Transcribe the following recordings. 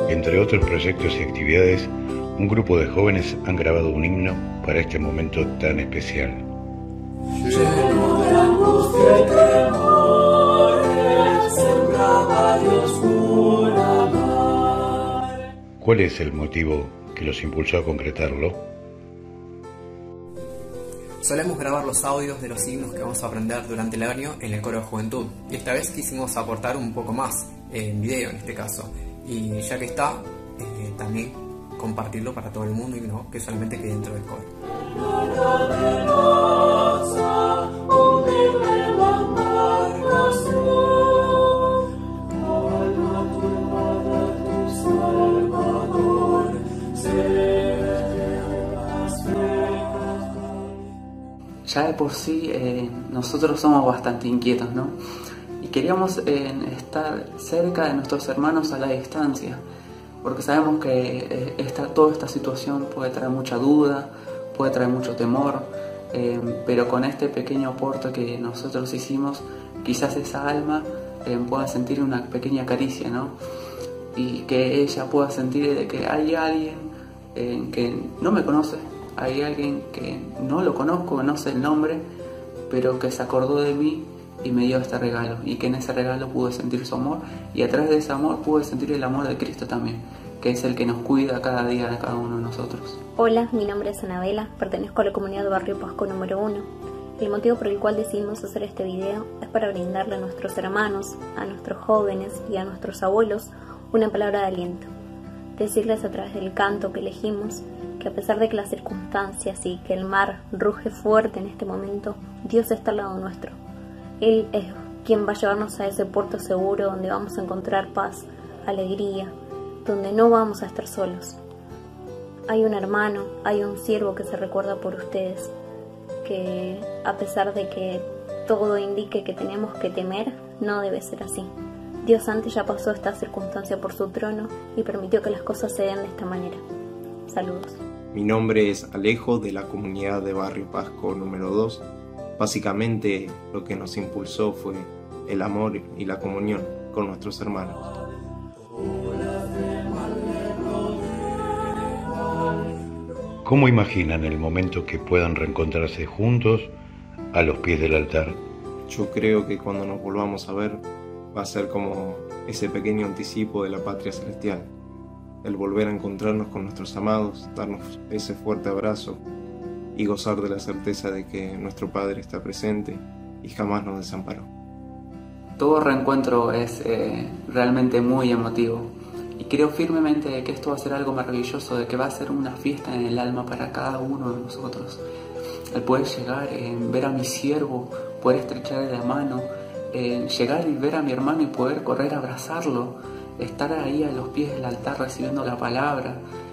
Entre otros proyectos y actividades, un grupo de jóvenes han grabado un himno para este momento tan especial. Lleno de angustia y temores, sembraba Dios una mar. ¿Cuál es el motivo que los impulsó a concretarlo? Solemos grabar los audios de los himnos que vamos a aprender durante el año en el coro de juventud, y esta vez quisimos aportar un poco más, en video en este caso, y ya que está, también compartirlo para todo el mundo y no que solamente quede dentro del coro. Ya de por sí nosotros somos bastante inquietos, ¿no? Y queríamos estar cerca de nuestros hermanos a la distancia, porque sabemos que toda esta situación puede traer mucha duda, puede traer mucho temor, pero con este pequeño aporte que nosotros hicimos, quizás esa alma pueda sentir una pequeña caricia, ¿no? Y que ella pueda sentir de que hay alguien que no me conoce, hay alguien que no lo conozco, no sé el nombre, pero que se acordó de mí y me dio este regalo, y que en ese regalo pude sentir su amor, y a través de ese amor pude sentir el amor de Cristo también, que es el que nos cuida cada día de cada uno de nosotros. Hola, mi nombre es Anabela, pertenezco a la comunidad de Barrio Pasco número 1. El motivo por el cual decidimos hacer este video es para brindarle a nuestros hermanos, a nuestros jóvenes y a nuestros abuelos una palabra de aliento. Decirles a través del canto que elegimos que a pesar de que las circunstancias y que el mar ruge fuerte en este momento, Dios está al lado nuestro. Él es quien va a llevarnos a ese puerto seguro donde vamos a encontrar paz, alegría, donde no vamos a estar solos. Hay un hermano, hay un siervo que se recuerda por ustedes, que a pesar de que todo indique que tenemos que temer, no debe ser así. Dios antes ya pasó esta circunstancia por su trono y permitió que las cosas se den de esta manera. Saludos. Mi nombre es Alejo, de la comunidad de Barrio Pasco número 2. Básicamente lo que nos impulsó fue el amor y la comunión con nuestros hermanos. ¿Cómo imaginan el momento que puedan reencontrarse juntos a los pies del altar? Yo creo que cuando nos volvamos a ver va a ser como ese pequeño anticipo de la patria celestial. El volver a encontrarnos con nuestros amados, darnos ese fuerte abrazo y gozar de la certeza de que nuestro Padre está presente y jamás nos desamparó. Todo reencuentro es realmente muy emotivo, y creo firmemente que esto va a ser algo maravilloso, de que va a ser una fiesta en el alma para cada uno de nosotros. El poder llegar, ver a mi siervo, poder estrecharle la mano, llegar y ver a mi hermano y poder correr a abrazarlo, estar ahí a los pies del altar recibiendo la palabra,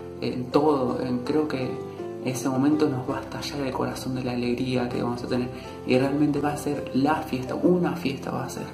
creo que ese momento nos va a estallar el corazón de la alegría que vamos a tener, y realmente va a ser la fiesta, una fiesta va a ser.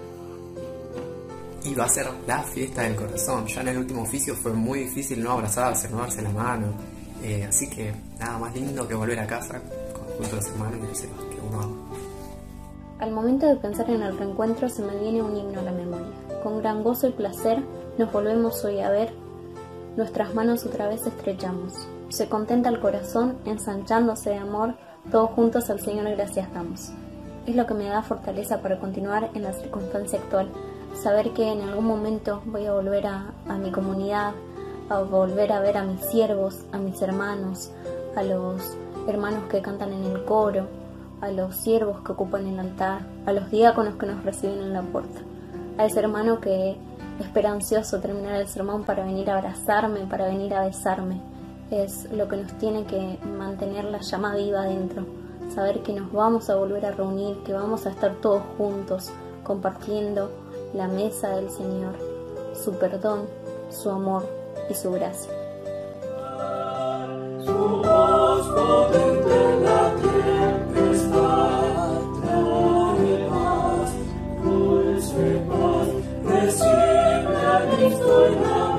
Y va a ser la fiesta del corazón. Ya en el último oficio fue muy difícil no abrazarse, no darse la mano, así que nada más lindo que volver a casa junto a los hermanos y decir que uno ama. Al momento de pensar en el reencuentro se me viene un himno a la memoria. Con gran gozo y placer nos volvemos hoy a ver, nuestras manos otra vez estrechamos. Se contenta el corazón, ensanchándose de amor, todos juntos al Señor gracias damos. Es lo que me da fortaleza para continuar en la circunstancia actual, saber que en algún momento voy a volver a mi comunidad, a volver a ver a mis siervos, a mis hermanos, a los hermanos que cantan en el coro, a los siervos que ocupan el altar, a los diáconos que nos reciben en la puerta, a ese hermano que espera ansioso terminar el sermón para venir a abrazarme, para venir a besarme. Es lo que nos tiene que mantener la llama viva adentro, saber que nos vamos a volver a reunir, que vamos a estar todos juntos compartiendo la mesa del Señor, su perdón, su amor y su gracia. Su voz potente en la tempestad trae paz, dulce paz, recibe a Cristo en la